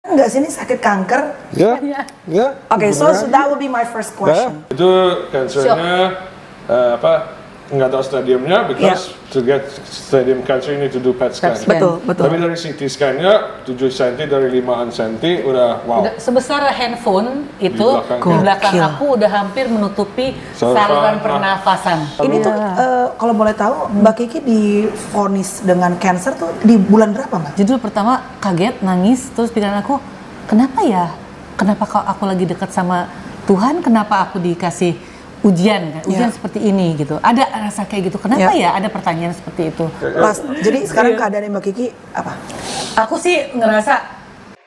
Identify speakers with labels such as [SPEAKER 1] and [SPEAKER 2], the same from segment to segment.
[SPEAKER 1] Enggak sih, ini sakit kanker.
[SPEAKER 2] Ya, ya.
[SPEAKER 1] Okay, so that would be my first question.
[SPEAKER 2] Itu cancernya nggak tahu stadiumnya, because to get stadium cancer you need to do PET scan.
[SPEAKER 1] Betul.
[SPEAKER 2] Tapi dari CT scan-nya 7 cm dari 5 cm udah wow.
[SPEAKER 3] Udah sebesar handphone itu di belakang aku udah hampir menutupi saluran pernafasan.
[SPEAKER 1] Ini tuh kalau boleh tahu Mbak Kiki divonis dengan cancer tuh di bulan berapa, Mbak?
[SPEAKER 3] Judul pertama kaget, nangis, terus pikiran aku, kenapa ya? Kenapa kalau aku lagi dekat sama Tuhan, kenapa aku dikasih ujian seperti ini gitu. Ada rasa kayak gitu. Kenapa ya ada pertanyaan seperti itu?
[SPEAKER 1] Jadi sekarang keadaan Mbak Kiki apa?
[SPEAKER 3] Aku sih ngerasa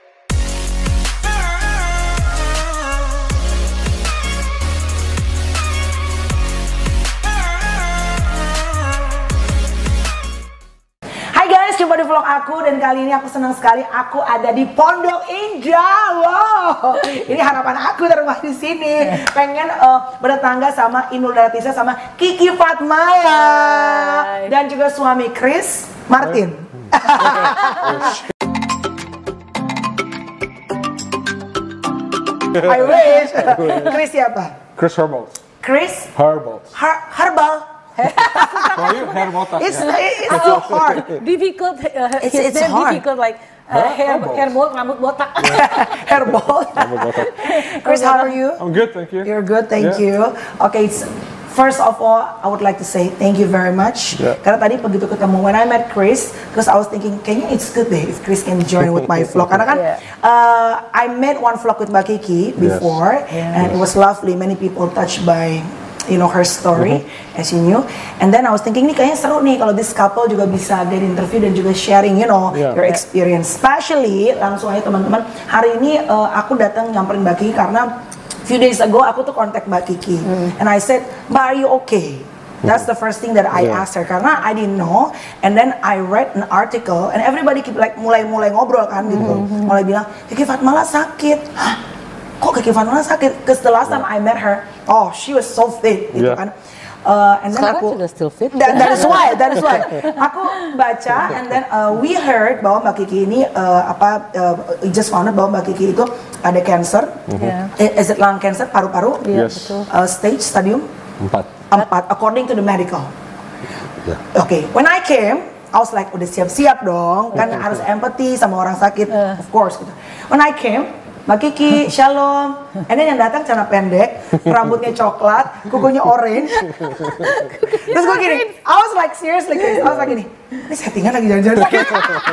[SPEAKER 1] Jumpa di vlog aku, dan kali ini aku senang sekali aku ada di Pondok Indah. Wow, ini harapan aku dari rumah di sini. Pengen bertetangga sama Inul Daratisa sama Kiki Fatmala dan juga suami Chris Martin. I wish. Chris siapa?
[SPEAKER 2] Chris Herbal.
[SPEAKER 1] Chris
[SPEAKER 2] Herbal.
[SPEAKER 1] Herbal. It's so hard.
[SPEAKER 3] Difficult.
[SPEAKER 1] It's hard.
[SPEAKER 3] Difficult, like hair bolt, rambut botak.
[SPEAKER 1] Hair bolt. Chris, how are you?
[SPEAKER 2] I'm good, thank you.
[SPEAKER 1] You're good, thank you. Okay, first of all, I would like to say thank you very much. Karena tadi begitu ketemu, when I met Chris, because I was thinking, kayaknya it's good deh if Chris can join with my vlog. Karena kan I made one vlog with Mbak Kiki before, and it was lovely. Many people touched by her story, as you knew. And then I was thinking, ini kayaknya seru nih kalau this couple juga bisa get interview dan juga sharing, your experience. Especially, langsung aja teman-teman, hari ini aku datang nyamperin Mbak Kiki karena few days ago aku tuh kontak Mbak Kiki. And I said, Mbak, are you okay? That's the first thing that I asked her, karena I didn't know. And then I read an article, and everybody keep like mulai ngobrol kan gitu. Mulai bilang, Kiki Fatmala sakit. Hah? Kok Kiki Fatmala sakit? Because the last time I met her, she was so fit gitu kan. And then
[SPEAKER 3] sekarang
[SPEAKER 1] aku
[SPEAKER 3] juga still fit.
[SPEAKER 1] That is why. Aku baca, and then we heard bahwa Mbak Kiki ini just found out bahwa Mbak Kiki itu ada cancer. Is it lung cancer, paru-paru?
[SPEAKER 2] Yes.
[SPEAKER 1] Stage, stadium?
[SPEAKER 2] 4,
[SPEAKER 1] according to the medical. Okay, when I came, I was like, udah siap-siap dong, kan harus empathy sama orang sakit, of course gitu. When I came, Mbak Kiki, shalom. And then yang datang celana pendek, rambutnya coklat, kukunya orange. Terus gue gini, I was like seriously, Chris, I was like gini, ini settingan lagi jalan-jalan sakit.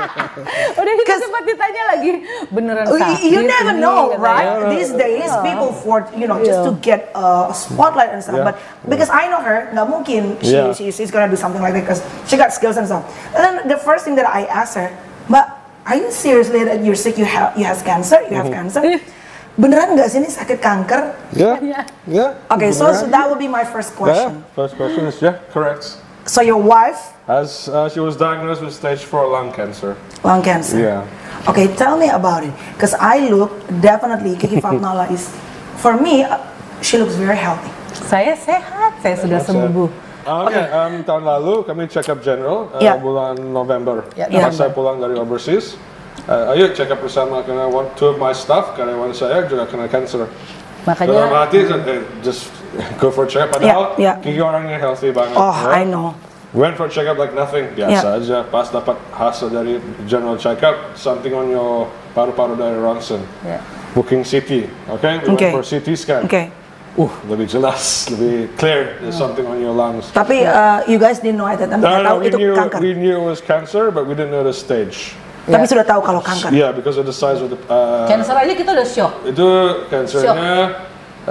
[SPEAKER 3] Udah itu sempat ditanya lagi, beneran sakit.
[SPEAKER 1] You never know, right? These days, people for, just to get a spotlight and stuff. But because I know her, nggak mungkin she's gonna do something like that because she got skills and stuff. And then the first thing that I asked her, Mbak, are you seriously that you're sick? You have cancer? You have cancer? Beneran nggak sih ini sakit kanker?
[SPEAKER 2] Yeah.
[SPEAKER 1] Okay, so that would be my first question.
[SPEAKER 2] First question is correct.
[SPEAKER 1] So your wife?
[SPEAKER 2] As she was diagnosed with stage 4 lung cancer.
[SPEAKER 1] Lung cancer.
[SPEAKER 2] Yeah.
[SPEAKER 1] Okay, tell me about it. Because I look definitely Kiki Fatmala is, for me, she looks very healthy.
[SPEAKER 3] Saya sehat, saya sudah sembuh.
[SPEAKER 2] Tahun lalu kami check up general bulan November. Pas saya pulang dari overseas, ayo check up bersama karena two of my staff, karyawan saya juga kena cancer.
[SPEAKER 3] Makanya
[SPEAKER 2] dalam hati just go for check up. Padahal Kiki orangnya healthy banget.
[SPEAKER 1] I know.
[SPEAKER 2] Went for check up like nothing, biasa aja. Pas dapat hasil dari general check up, something on your paru-paru dari ronsen. Booking CT, we went for CT scan. Lebih jelas, lebih clear. There's something on your lungs.
[SPEAKER 1] Tapi you guys didn't know at that time.
[SPEAKER 2] No, we knew it was cancer, but we didn't know the stage.
[SPEAKER 1] Tapi sudah tahu kalau kanker.
[SPEAKER 2] Yeah, because of the size of the.
[SPEAKER 3] Cancer aja kita udah shock.
[SPEAKER 2] Itu cancernya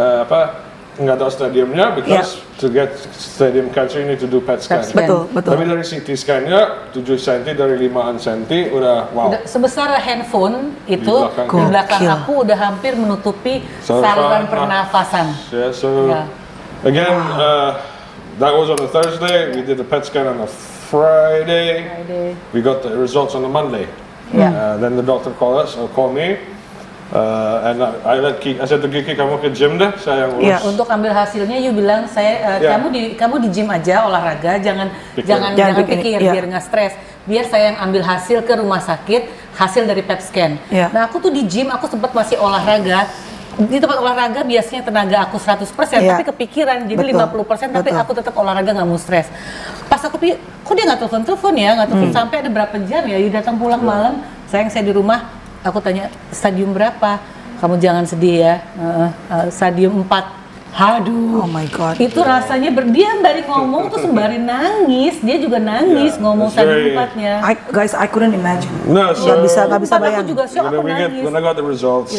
[SPEAKER 2] nggak tahu stadiumnya, because to get stadium cancer you need to do PET scan.
[SPEAKER 1] Betul.
[SPEAKER 2] Tapi dari CT scan-nya 7 cm dari 5 cm udah wow.
[SPEAKER 3] Udah sebesar handphone itu di belakang aku udah hampir menutupi saluran pernafasan.
[SPEAKER 2] Again, that was on a Thursday. We did the PET scan on a Friday. We got the results on a Monday. Then the doctor called me. And I said to Kiki, kamu ke gym deh, saya yang urus.
[SPEAKER 3] Untuk ambil hasilnya, you bilang kamu di gym aja olahraga, jangan pikir biar nggak stres. Biar saya yang ambil hasil ke rumah sakit, hasil dari PET scan. Nah aku tuh di gym, aku sempat masih olahraga. Di tempat olahraga biasanya tenaga aku 100%, tapi kepikiran jadi 50%, tapi aku tetap olahraga nggak mau stres. Pas aku pikir, kok dia nggak telepon ya, nggak telepon sampai ada berapa jam ya, dia datang pulang malam, sayang saya di rumah, aku tanya stadium berapa, kamu jangan sedih ya, stadium 4. Aduh,
[SPEAKER 1] oh my God.
[SPEAKER 3] Itu rasanya dia dari ngomong tuh sembari nangis, dia juga nangis ngomong stadium 4-nya.
[SPEAKER 1] Guys, I couldn't imagine.
[SPEAKER 2] No, so
[SPEAKER 1] nggak bisa bayangin.
[SPEAKER 3] Aku juga shock, aku nangis.
[SPEAKER 2] When I got the results,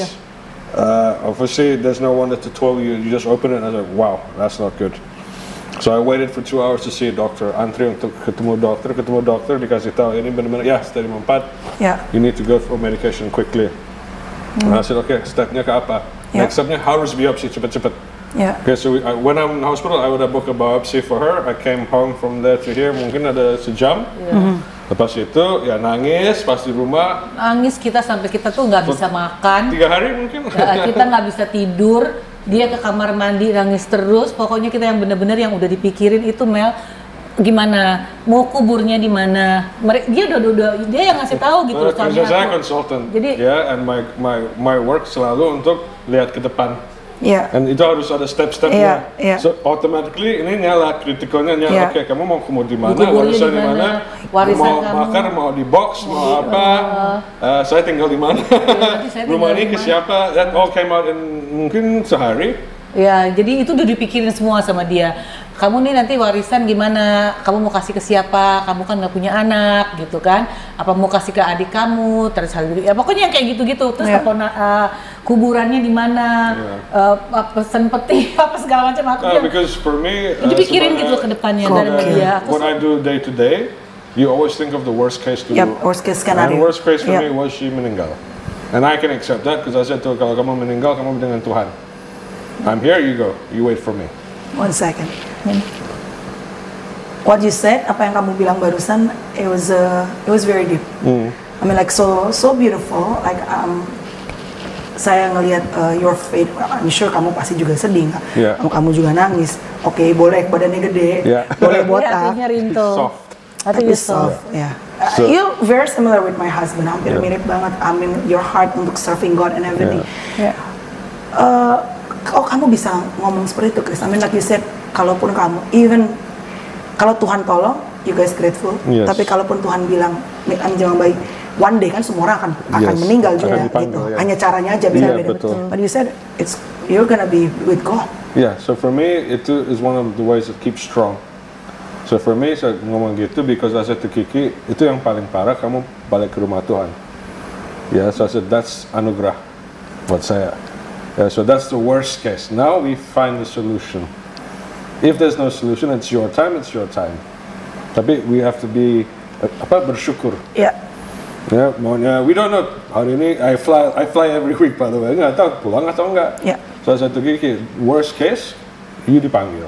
[SPEAKER 2] obviously there's no one that to tell you. You just open it and I was like, wow, that's not good. So I waited for 2 hours to see a doctor. Antri untuk ketemu dokter, dikasih tahu ini benar-benar ya stadium 4. You need to go for medication quickly. And I said, okay, stepnya ke apa? Next stepnya harus biopsi cepet-cepet. Okay, so when I'm in the hospital, I would have booked a biopsy for her. I came home from there to here, mungkin ada sejam. Lepas itu ya nangis pas di rumah.
[SPEAKER 3] Nangis kita sampai kita tuh nggak bisa makan.
[SPEAKER 2] 3 hari mungkin.
[SPEAKER 3] Kita nggak bisa tidur. Dia ke kamar mandi nangis terus. Pokoknya kita yang bener-bener yang udah dipikirin itu Mel. Gimana mau kuburnya di mana? Dia dia yang ngasih tahu gitu.
[SPEAKER 2] Kerja saya konsultan. Jadi and my work selalu untuk lihat ke depan. Dan itu harus ada step-stepnya. So automatically ini nyala, kritikalnya nyala. Oke, kamu mau di mana? Warisan di mana? Mau makan, mau di box, mau apa? Saya tinggal di mana? Rumah ini ke siapa? That all came out in mungkin sehari.
[SPEAKER 3] Ya, jadi itu udah dipikirin semua sama dia. Kamu nih nanti warisan gimana? Kamu mau kasih ke siapa? Kamu kan nggak punya anak, gitu kan? Apa mau kasih ke adik kamu? Terus ya pokoknya yang kayak gitu-gitu. Terus kuburannya di mana? Pesan peti apa segala macam aku.
[SPEAKER 2] Because for me,
[SPEAKER 3] dipikirin gitu ke depannya dari dia.
[SPEAKER 2] What I do day to day, you always think of the worst case to
[SPEAKER 1] worst case scenario.
[SPEAKER 2] And worst case for me was she meninggal, and I can accept that because I said to her, kalau kamu meninggal, kamu dengan Tuhan. I'm here, you go. You wait for me.
[SPEAKER 1] 1 second. What you said, apa yang kamu bilang barusan, it was very deep. I mean, like so beautiful. Like saya ngelihat your faith. I'm sure kamu pasti juga sedih, nggak? Kamu juga nangis. Oke, boleh badannya gede, boleh botak.
[SPEAKER 3] Hatinya rintuh.
[SPEAKER 2] Soft.
[SPEAKER 1] Tapi soft. You very similar with my husband. Hampir mirip banget. I mean, your heart untuk serving God and everything. Kamu bisa ngomong seperti itu, Chris. I mean, like you said, kalaupun kamu, even kalau Tuhan tolong, you guys grateful. Tapi kalaupun Tuhan bilang, jangan baik, one day kan semua orang akan meninggal juga, gitu. Hanya caranya aja beda-beda. But you said, you're gonna be with God.
[SPEAKER 2] So for me, it is one of the ways that keeps strong. So for me, saya ngomong gitu because I said to Kiki, itu yang paling parah, kamu balik ke rumah Tuhan. So I said, that's anugerah buat saya. So that's the worst case. Now we find the solution. If there's no solution, it's your time. Tapi we have to be bersyukur. Maunya we don't know. Hari ini I fly every week by the way. Nggak tahu pulang atau enggak. So I said to Kiki, worst case, you dipanggil.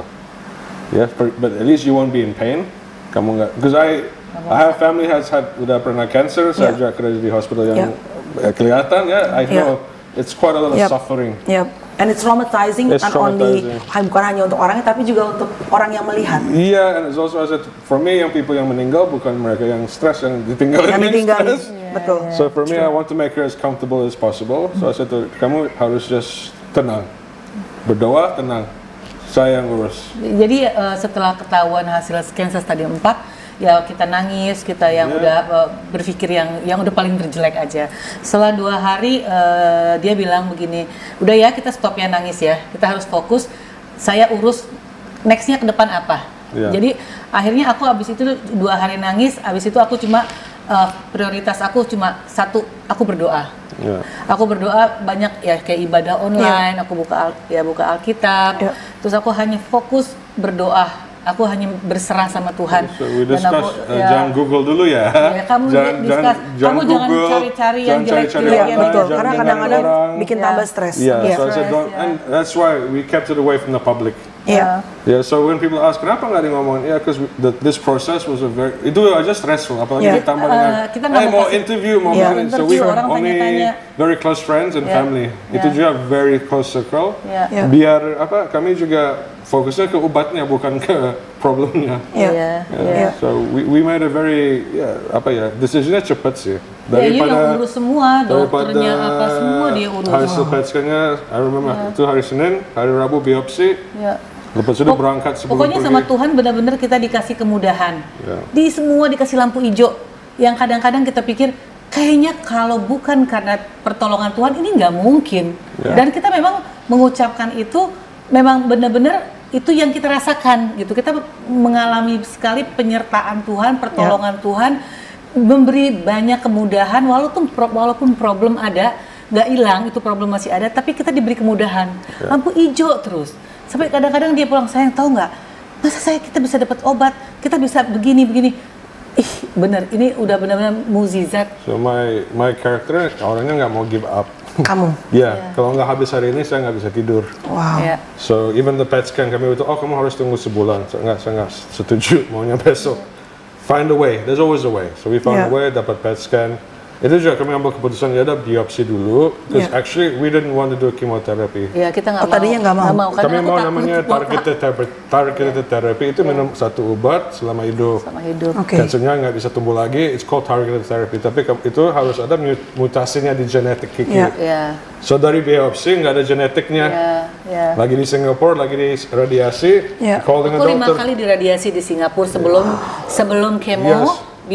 [SPEAKER 2] But at least you won't be in pain. Kamu nggak, because I have family udah pernah cancer. Saya juga kerja di hospital yang kelihatan I know. It's quite a lot of suffering.
[SPEAKER 1] And it's traumatizing. Bukan hanya untuk orangnya, tapi juga untuk orang yang melihat.
[SPEAKER 2] And it's also, I said, for me, yang people yang meninggal bukan mereka yang stres, yang ditinggalin.
[SPEAKER 1] Betul.
[SPEAKER 2] So for me, I want to make her as comfortable as possible. So I said, kamu harus just tenang, berdoa, tenang. Saya yang urus.
[SPEAKER 3] Jadi setelah ketahuan hasil scan stadium 4. Ya kita nangis, kita yang udah berpikir yang udah paling terjelek aja. Setelah 2 hari dia bilang begini, udah ya kita stop ya nangis ya, kita harus fokus. Saya urus nextnya ke depan apa. Jadi akhirnya aku abis itu 2 hari nangis, abis itu aku cuma prioritas aku cuma satu, aku berdoa. Aku berdoa banyak ya kayak ibadah online, aku buka Alkitab, terus aku hanya fokus berdoa. Aku hanya berserah sama Tuhan.
[SPEAKER 2] So we discuss, jangan Google dulu ya.
[SPEAKER 3] Kamu jangan cari-cari yang jelek-jelek.
[SPEAKER 1] Betul, karena kadang-kadang bikin tambah stres.
[SPEAKER 2] So I said, and that's why we kept it away from the public. So when people ask kenapa nggak ngomong, because this process was itu aja stressful, apalagi ditambah dengan mau interview, so we were only very close friends and family. Itu juga very close circle. Biar kami juga fokusnya ke obatnya bukan ke problemnya. So we made a very decisionnya cepat sih.
[SPEAKER 3] Daripada urus semua, dokternya apa semua dia urus.
[SPEAKER 2] Hasil PET scan-nya, I remember itu hari Senin, hari Rabu biopsi. Lepas itu berangkat sebelum
[SPEAKER 3] pokoknya
[SPEAKER 2] pergi.
[SPEAKER 3] sama Tuhan benar-benar kita dikasih kemudahan. Di semua dikasih lampu hijau. Yang kadang-kadang kita pikir kayaknya kalau bukan karena pertolongan Tuhan ini nggak mungkin. Dan kita memang mengucapkan itu memang benar-benar itu yang kita rasakan gitu. Kita mengalami sekali penyertaan Tuhan, pertolongan Tuhan, memberi banyak kemudahan walaupun problem ada, nggak hilang itu problem masih ada, tapi kita diberi kemudahan. Lampu hijau terus. Sampai kadang-kadang dia pulang, sayang tahu nggak? Masa kita bisa dapat obat, kita bisa begini. Ih, bener, ini udah benar-benar mukjizat.
[SPEAKER 2] So my character orangnya nggak mau give up.
[SPEAKER 1] Kamu?
[SPEAKER 2] Kalau nggak habis hari ini saya nggak bisa tidur.
[SPEAKER 1] Wow.
[SPEAKER 2] So even the PET scan kami itu, kamu harus tunggu sebulan. Saya nggak setuju, maunya besok. Find a way, there's always a way. So we found a way, dapat PET scan. Itu juga kami ambil keputusan ya ada biopsi dulu. Because actually we didn't want to do chemotherapy.
[SPEAKER 3] Kita nggak mau.
[SPEAKER 1] Tadinya nggak mau.
[SPEAKER 2] Kami mau namanya targeted therapy itu minum satu obat selama hidup. Kansernya nggak bisa tumbuh lagi. It's called targeted therapy. Tapi itu harus ada mutasinya di genetik Kiki. So dari biopsi nggak ada genetiknya. Lagi di Singapura, lagi di radiasi.
[SPEAKER 3] Aku 5 kali diradiasi di Singapura sebelum kemo.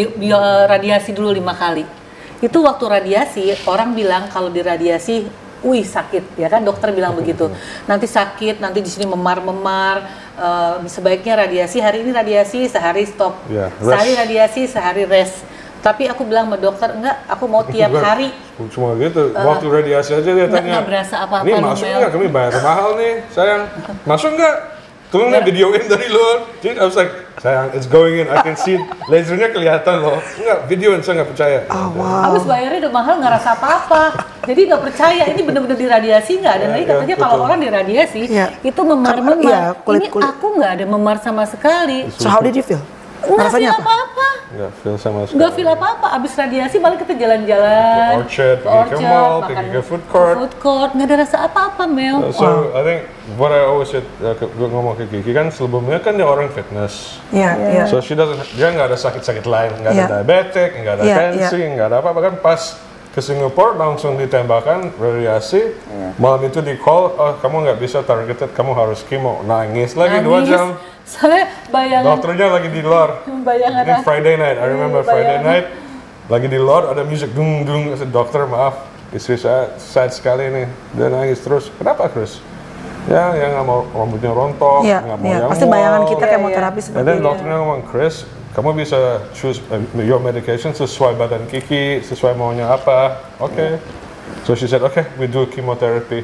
[SPEAKER 3] Radiasi dulu 5 kali. Itu waktu radiasi, orang bilang kalau di radiasi, wih sakit, ya kan dokter bilang begitu. Nanti sakit, nanti di sini memar-memar. Sebaiknya radiasi, hari ini radiasi, sehari stop. Sehari radiasi, sehari rest. Tapi aku bilang sama dokter, enggak, aku mau tiap hari.
[SPEAKER 2] Cuma gitu, waktu radiasi aja dia tanya.
[SPEAKER 3] Nggak berasa apa-apa.
[SPEAKER 2] Ini masuk nggak? Kami bayar mahal nih, sayang. Masuk nggak? Tolong nih videoin dari luar. Jadi I was like, sayang, it's going in, I can see. Lasernya kelihatan loh. Enggak, videoin, saya nggak percaya.
[SPEAKER 3] Abis bayarnya udah mahal, nggak rasa apa-apa. Jadi nggak percaya, ini benar-benar diradiasi nggak? Dan lagi katanya kalau orang diradiasi, itu memar-memar. Ini aku nggak ada memar sama sekali.
[SPEAKER 1] So how did you feel?
[SPEAKER 3] Nggak feel apa-apa.
[SPEAKER 2] Nggak feel sama sekali.
[SPEAKER 3] Nggak feel apa-apa. Abis radiasi balik kita jalan-jalan.
[SPEAKER 2] Orchard, pergi ke mall, pergi ke food court.
[SPEAKER 3] Nggak ada rasa apa-apa, Mel.
[SPEAKER 2] So I think what I always said, gue ngomong ke Kiki kan sebelumnya kan dia orang fitness. So dia nggak ada sakit-sakit lain, nggak ada diabetes, nggak ada tensi, nggak ada apa-apa kan pas ke Singapura langsung ditembakkan radiasi. Malam itu di call, kamu nggak bisa targeted, kamu harus chemo. Nangis lagi 2 jam.
[SPEAKER 3] Soalnya bayangan
[SPEAKER 2] dokternya lagi di luar. Ini Friday night, I remember Friday night. Lagi di luar ada musik dung. Dokter maaf, istri saya sad sekali nih. Dia nangis terus. Kenapa Chris? Ya nggak mau rambutnya rontok, nggak mau yang
[SPEAKER 1] pasti bayangan kita kemoterapi seperti
[SPEAKER 2] itu. Dan dokternya ngomong, Chris, kamu bisa choose your medication sesuai badan Kiki, sesuai maunya apa. Oke. So she said, okay, we do chemotherapy.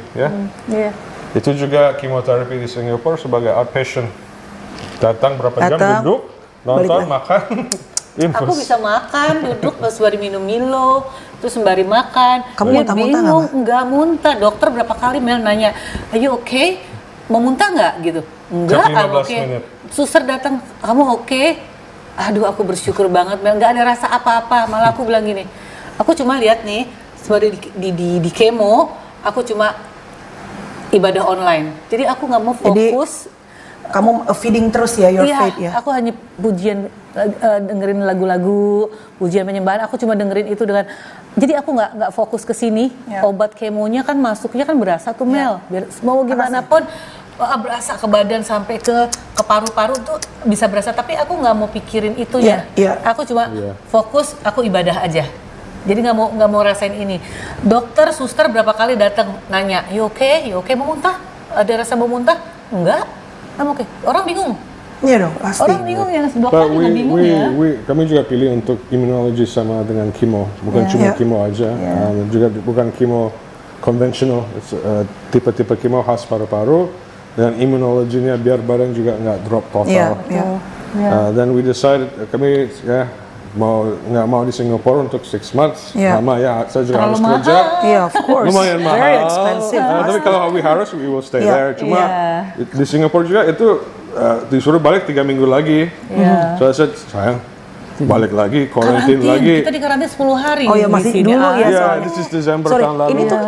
[SPEAKER 2] Itu juga chemotherapy di Singapura sebagai outpatient. Datang berapa jam duduk, nonton, makan.
[SPEAKER 3] Aku bisa makan, duduk, sembari minum Milo, terus sembari makan.
[SPEAKER 1] Kamu muntah-muntah nggak?
[SPEAKER 3] Enggak muntah. Dokter berapa kali Mel nanya, are you okay? Mau muntah nggak? Gitu. Enggak, I'm okay. Suster datang, kamu okay? Aduh, aku bersyukur banget Mel. Nggak ada rasa apa-apa. Malah aku bilang gini, aku cuma lihat nih, sembari di kemo, aku cuma ibadah online. Jadi aku nggak mau fokus.
[SPEAKER 1] Kamu feeding terus ya your faith ya?
[SPEAKER 3] Aku hanya pujian, dengerin lagu-lagu, pujian penyembahan. Aku cuma dengerin itu dengan, jadi aku nggak fokus ke sini. Obat kemonya kan masuknya kan berasa tuh Mel. Biar mau gimana pun berasa ke badan sampai ke paru-paru tuh bisa berasa. Tapi aku nggak mau pikirin itunya. Aku cuma fokus, aku ibadah aja. Jadi nggak mau rasain ini. Dokter, suster berapa kali datang nanya, you okay? Mau muntah? Ada rasa mau muntah? Enggak. Oke, orang bingung.
[SPEAKER 1] Iya dong, pasti.
[SPEAKER 3] Orang bingung ya, dokter juga bingung ya.
[SPEAKER 2] Kami juga pilih untuk immunologi sama dengan chemo, bukan cuma chemo aja, juga bukan chemo konvensional, tipe-tipe chemo khas paru-paru, dan immunologinya biar badan juga nggak drop total. Dan we decided kami nggak mau di Singapura untuk 6 months, lama ya, saya juga harus kerja.
[SPEAKER 1] Of course.
[SPEAKER 2] Lumayan mahal.
[SPEAKER 1] Very expensive.
[SPEAKER 2] Tapi kalau we harus, we will stay there. Cuma di Singapura juga itu disuruh balik 3 minggu lagi. So I said, sayang, balik lagi, quarantine lagi.
[SPEAKER 3] Kita di karantina 10 hari.
[SPEAKER 1] Oh ya masih dulu ya.
[SPEAKER 2] This is Desember tahun lalu.
[SPEAKER 1] Ini tuh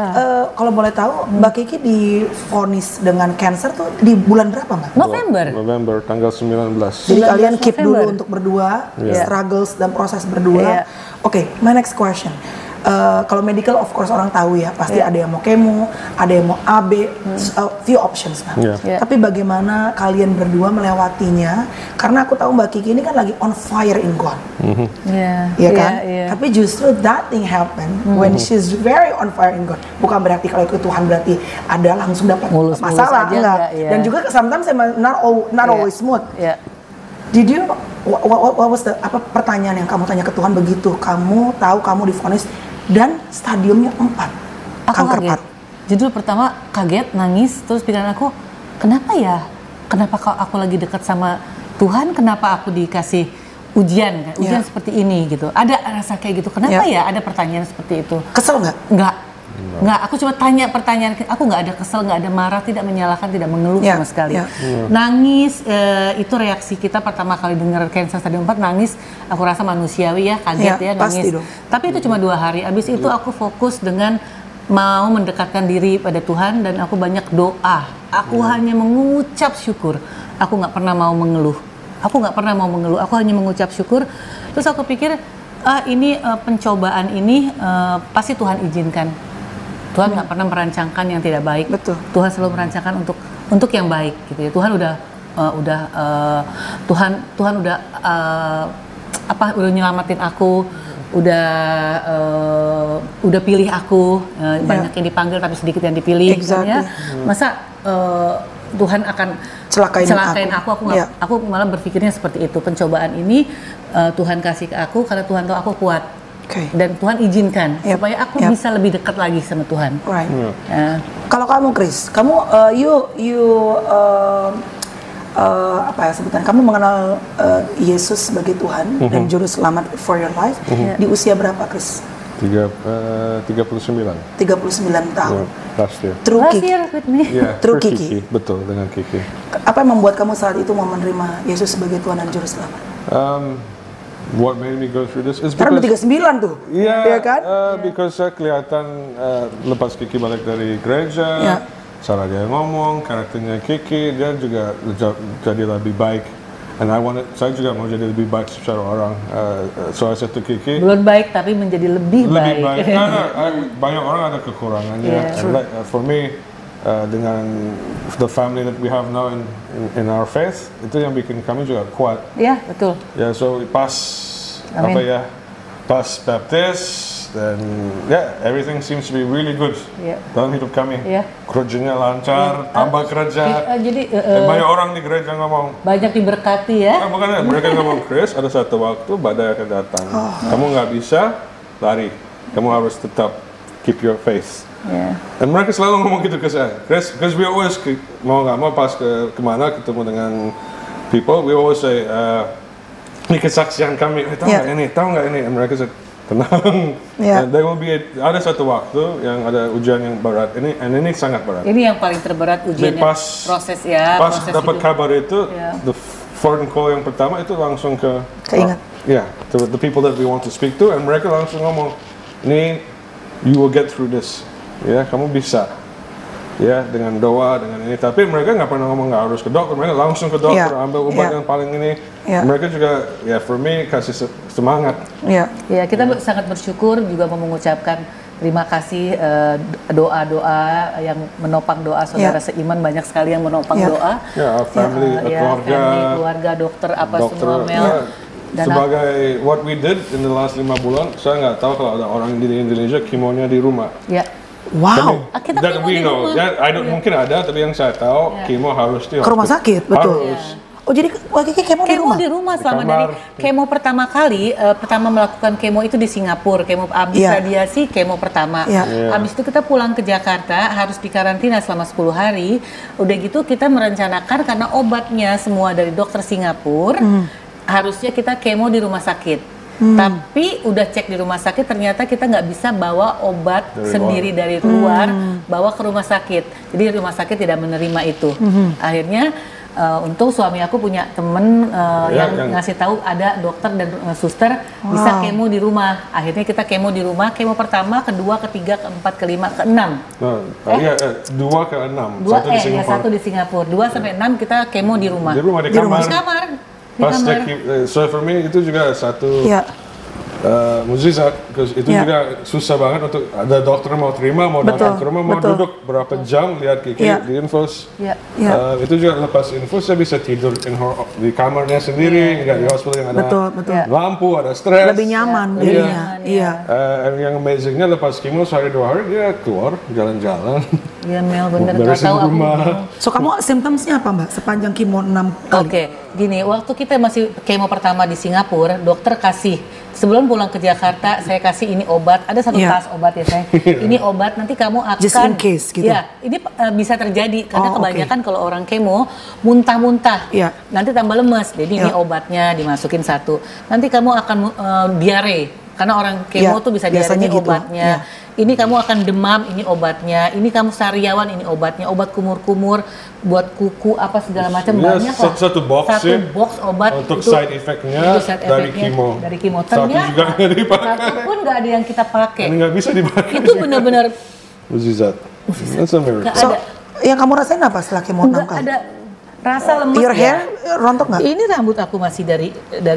[SPEAKER 1] kalau boleh tahu, Mbak Kiki divonis dengan cancer tuh di bulan berapa, Mbak?
[SPEAKER 2] November, tanggal 19.
[SPEAKER 1] Jadi kalian keep
[SPEAKER 3] November.
[SPEAKER 1] dulu untuk berdua,
[SPEAKER 2] Yeah.
[SPEAKER 1] struggles dan proses berdua. Oke, my next question. Kalau medical of course orang tahu ya, pasti ada yang mau kemo, ada yang mau AB, few options, Mbak.
[SPEAKER 2] Yeah.
[SPEAKER 1] Tapi bagaimana kalian berdua melewatinya? Karena aku tahu Mbak Kiki ini kan lagi on fire in God. Iya kan? Tapi justru that thing happen when she's very on fire in God. Bukan berarti kalau ikut Tuhan berarti ada langsung dapat
[SPEAKER 3] Mulus-mulus
[SPEAKER 1] masalah,
[SPEAKER 3] aja
[SPEAKER 1] enggak.
[SPEAKER 3] enggak,
[SPEAKER 1] Dan juga sometimes not always smooth. Did you what was the pertanyaan yang kamu tanya ke Tuhan begitu kamu tahu kamu divonis dan stadiumnya 4 kanker
[SPEAKER 3] kaget. Judul pertama kaget, nangis, terus pikiran aku, kenapa ya? Kenapa aku lagi dekat sama Tuhan? Kenapa aku dikasih ujian seperti ini gitu? Ada rasa kayak gitu. Kenapa ya? Ada pertanyaan seperti itu.
[SPEAKER 1] Kesel nggak?
[SPEAKER 3] Nggak, aku cuma tanya pertanyaan, aku nggak ada kesel, nggak ada marah, tidak menyalahkan, tidak mengeluh sama sekali. Nangis, itu reaksi kita pertama kali dengar cancer stadium 4, nangis, aku rasa manusiawi ya, kaget nangis. Tapi itu cuma 2 hari, abis itu aku fokus dengan mau mendekatkan diri pada Tuhan dan aku banyak doa. Aku hanya mengucap syukur, aku nggak pernah mau mengeluh. Aku hanya mengucap syukur. Terus aku pikir, ini pencobaan ini pasti Tuhan izinkan. Tuhan nggak pernah merancangkan yang tidak baik.
[SPEAKER 1] Betul.
[SPEAKER 3] Tuhan selalu merancangkan untuk yang baik gitu ya. Tuhan udah nyelamatin aku, udah pilih aku, banyak yang dipanggil tapi sedikit yang dipilih. Ya. Masa Tuhan akan celakain aku malah berpikirnya seperti itu. Pencobaan ini Tuhan kasih ke aku karena Tuhan tahu aku kuat. Dan Tuhan izinkan supaya aku bisa lebih dekat lagi sama Tuhan.
[SPEAKER 1] Kalau kamu, Chris, kamu kamu mengenal Yesus sebagai Tuhan dan Juru Selamat for your life di usia berapa, Chris?
[SPEAKER 2] 39
[SPEAKER 1] tahun.
[SPEAKER 2] Last year.
[SPEAKER 3] Last year with me.
[SPEAKER 1] Through Kiki.
[SPEAKER 2] Betul, dengan Kiki.
[SPEAKER 1] Apa yang membuat kamu saat itu mau menerima Yesus sebagai Tuhan dan Juru Selamat?
[SPEAKER 2] What made me go through this is
[SPEAKER 1] karena
[SPEAKER 2] because
[SPEAKER 1] 39 tuh, ya kan?
[SPEAKER 2] Because saya kelihatan lepas Kiki balik dari gereja, cara dia ngomong, karakternya Kiki, dia juga jadi lebih baik. And saya juga mau jadi lebih baik secara orang. So I said to Kiki,
[SPEAKER 3] belum baik tapi menjadi lebih baik.
[SPEAKER 2] Banyak orang ada kekurangannya. And for me, dengan the family that we have now in our faith, itu yang bikin kami juga kuat.
[SPEAKER 3] Iya, betul.
[SPEAKER 2] So pas pas baptis, dan everything seems to be really good dalam hidup kami. Kerjanya lancar, tambah kerja.
[SPEAKER 3] Jadi
[SPEAKER 2] banyak orang di gereja ngomong,
[SPEAKER 3] banyak diberkati ya.
[SPEAKER 2] Bukan, mereka ngomong, Chris, ada satu waktu badai akan datang. Kamu nggak bisa lari, kamu harus tetap keep your faith. Dan mereka selalu ngomong gitu ke saya, Chris, because we always mau nggak mau pas kemana ketemu dengan people, we always say, ini kesaksian kami, tahu nggak ini, and mereka say, tenang, there will be ada satu waktu yang ada ujian yang berat ini, and ini sangat berat.
[SPEAKER 3] Ini yang paling terberat ujiannya, proses
[SPEAKER 2] pas dapat kabar itu, the phone call yang pertama itu langsung
[SPEAKER 1] keingat,
[SPEAKER 2] to the people that we want to speak to, and mereka langsung ngomong, ini you will get through this. Kamu bisa, dengan doa, dengan ini. Tapi mereka nggak pernah ngomong nggak harus ke dokter. Mereka langsung ke dokter, ambil obat yang paling ini. Mereka juga, for me kasih semangat.
[SPEAKER 3] Kita sangat bersyukur juga mengucapkan terima kasih doa-doa yang menopang doa saudara seiman, banyak sekali yang menopang doa.
[SPEAKER 2] Family,
[SPEAKER 3] keluarga, dokter, semua Mel. Dan
[SPEAKER 2] sebagai what we did in the last 5 bulan, saya nggak tahu kalau ada orang di Indonesia kemonya di rumah.
[SPEAKER 1] Wow.
[SPEAKER 3] Kita
[SPEAKER 2] that we know. Mungkin ada, tapi yang saya tahu kemo harus
[SPEAKER 1] ke rumah sakit, betul. Oh, jadi Kiki kemo
[SPEAKER 3] di rumah selama dari kemo pertama kali, pertama melakukan kemo itu di Singapura, kemo abis radiasi, kemo pertama. Abis itu kita pulang ke Jakarta, harus dikarantina selama 10 hari. Udah gitu kita merencanakan karena obatnya semua dari dokter Singapura, harusnya kita kemo di rumah sakit. Tapi udah cek di rumah sakit, ternyata kita nggak bisa bawa obat sendiri dari luar, bawa ke rumah sakit. Jadi rumah sakit tidak menerima itu. Akhirnya untung suami aku punya temen yang ngasih tahu ada dokter dan suster bisa kemo di rumah. Akhirnya kita kemo di rumah, kemo pertama, kedua, ketiga, keempat, kelima, keenam.
[SPEAKER 2] Iya, 2 ke 6.
[SPEAKER 3] Satu di Singapura. 2 sampai 6 kita kemo di rumah.
[SPEAKER 2] Di rumah, di kamar. Pas so for me itu juga satu mukjizat, itu juga susah banget untuk ada dokter mau terima, mau datang ke rumah, mau duduk berapa jam lihat Kiki di infus. Itu juga lepas infus saya bisa tidur di kamarnya sendiri, nggak di hospital yang ada lampu, ada stres.
[SPEAKER 1] Lebih nyaman jadinya.
[SPEAKER 2] Yang amazingnya lepas kemo sehari 2 hari dia keluar jalan-jalan.
[SPEAKER 3] Iya Mel, bener,
[SPEAKER 2] beresin rumah.
[SPEAKER 1] So kamu symptomsnya apa Mbak sepanjang kemo 6 kali?
[SPEAKER 3] Oke, gini, waktu kita masih kemo pertama di Singapura, dokter kasih, sebelum pulang ke Jakarta, saya kasih ini obat, ada satu tas obat ya saya. Ini obat, nanti kamu akan...
[SPEAKER 1] Just in case gitu?
[SPEAKER 3] Ya, ini bisa terjadi, karena kebanyakan kalau orang kemo, muntah-muntah, nanti tambah lemes, jadi ini obatnya dimasukin satu. Nanti kamu akan diare, karena orang kemo tuh bisa diare, ini obatnya. Ini kamu akan demam, ini obatnya. Ini kamu sariawan, ini obatnya. Obat kumur-kumur, buat kuku, apa segala macam. Banyak lah.
[SPEAKER 2] Satu box
[SPEAKER 3] obat.
[SPEAKER 2] Untuk side effect-nya dari kemo.
[SPEAKER 3] Dari kemo.
[SPEAKER 2] Satu juga nggak dipakai.
[SPEAKER 3] Satu pun nggak ada yang kita pakai.
[SPEAKER 2] Ini nggak bisa dipakai.
[SPEAKER 3] Itu benar-benar
[SPEAKER 2] mukjizat. That's a miracle.
[SPEAKER 1] So, yang kamu rasain apa setelah kemo 6 kali?
[SPEAKER 3] Nggak ada rasa lemes.
[SPEAKER 1] Your hair rontok nggak?
[SPEAKER 3] Ini rambut aku masih dari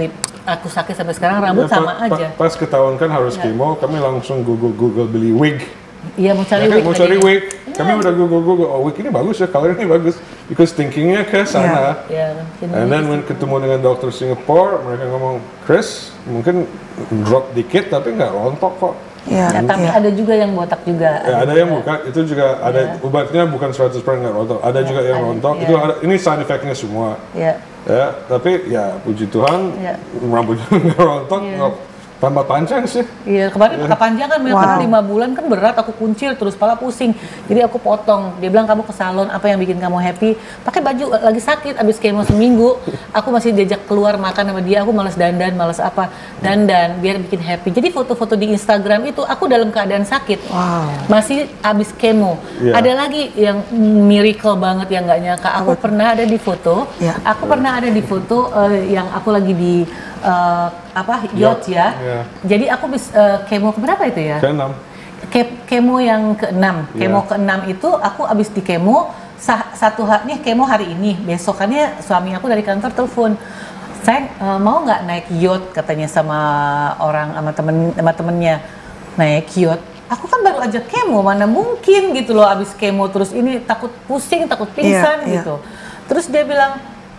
[SPEAKER 3] aku sakit sampai sekarang rambut sama aja.
[SPEAKER 2] Pas ketahuan kan harus kemo, kami langsung Google beli wig.
[SPEAKER 3] Iya, mau cari wig.
[SPEAKER 2] Mau cari wig. Kami udah Google, oh wig ini bagus ya, color ini bagus. Because thinkingnya ke sana. And then when ketemu dengan dokter Singapura, mereka ngomong, Chris, mungkin drop dikit tapi nggak rontok kok.
[SPEAKER 3] Tapi ada juga yang botak juga.
[SPEAKER 2] Ada yang bukan, itu juga ada obatnya bukan 100% nggak rontok. Ada juga yang rontok. Itu ada, ini side effect-nya semua. Ya, tapi ya puji Tuhan, rambutnya nggak rontok, tambah panjang sih. Iya,
[SPEAKER 3] kemarin kepanjangan, karena 5 bulan kan berat, aku kuncil terus, kepala pusing. Jadi aku potong. Dia bilang kamu ke salon, apa yang bikin kamu happy? Pakai baju lagi sakit, abis kemo seminggu, aku masih diajak keluar makan sama dia. Aku malas dandan, malas apa, dandan biar bikin happy. Jadi foto-foto di Instagram itu aku dalam keadaan sakit, masih abis kemo. Ada lagi yang miracle banget yang nggak nyangka. Aku pernah ada di foto, yang aku lagi di yacht ya. Jadi aku kemo keberapa itu ya?
[SPEAKER 2] Ke-6.
[SPEAKER 3] Kemo yang ke-6. Kemo ke-6 itu aku abis di kemo satu hari, kemo hari ini, besokannya suami aku dari kantor telepon. Saya mau nggak naik yacht katanya sama temennya naik yacht. Aku kan baru aja kemo, mana mungkin gitu loh abis kemo terus ini takut pusing, takut pingsan gitu. Terus dia bilang,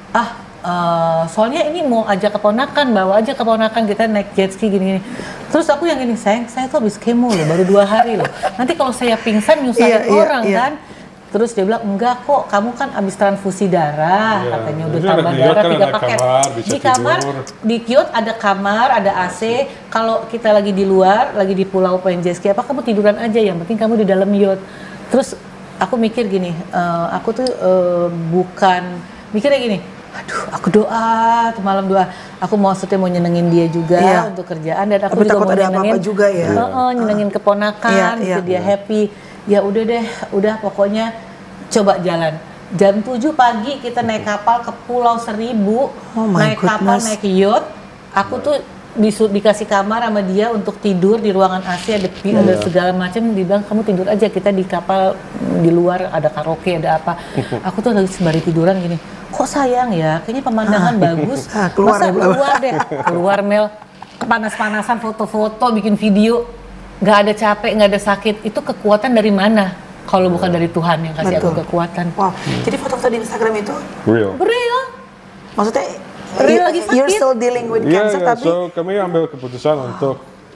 [SPEAKER 3] soalnya ini mau ajak keponakan, bawa aja keponakan kita naik jet ski gini-gini. Terus aku yang ini, sayang, saya tuh habis kemo loh, baru 2 hari loh. Nanti kalau saya pingsan nyusahin orang kan. Terus dia bilang, enggak kok, kamu kan habis transfusi darah, katanya udah tambah darah 3 paket. Di kamar, di kiot ada kamar, ada AC. Kalau kita lagi di luar, lagi di pulau pengen jet ski, apa kamu tiduran aja, yang penting kamu di dalam yacht. Terus aku mikir gini, aku tuh bukan mikirnya gini, aduh, aku doa, tuh malam doa. Aku maksudnya mau nyenengin dia juga untuk kerjaan, dan aku juga mau nyenengin
[SPEAKER 1] juga ya.
[SPEAKER 3] Nyenengin keponakan, biar dia happy. Ya udah deh, udah coba jalan. Jam 7 pagi kita naik kapal ke Pulau Seribu, naik kapal, naik yacht. Aku tuh dikasih kamar sama dia untuk tidur di ruangan AC, ada segala macam. Dibilang kamu tidur aja, kita di kapal di luar ada karaoke, ada apa. Aku tuh lagi sembari tiduran gini, kok sayang ya, kayaknya pemandangan bagus. Masa keluar deh, keluar Mel, kepanas-panasan foto-foto, bikin video, nggak ada capek, nggak ada sakit. Itu kekuatan dari mana? Kalau bukan dari Tuhan yang kasih aku kekuatan.
[SPEAKER 1] Wow. Jadi foto-foto di Instagram itu
[SPEAKER 2] real.
[SPEAKER 1] Maksudnya
[SPEAKER 3] lagi sakit.
[SPEAKER 1] You're still dealing with cancer, tapi
[SPEAKER 2] so kami ambil keputusan untuk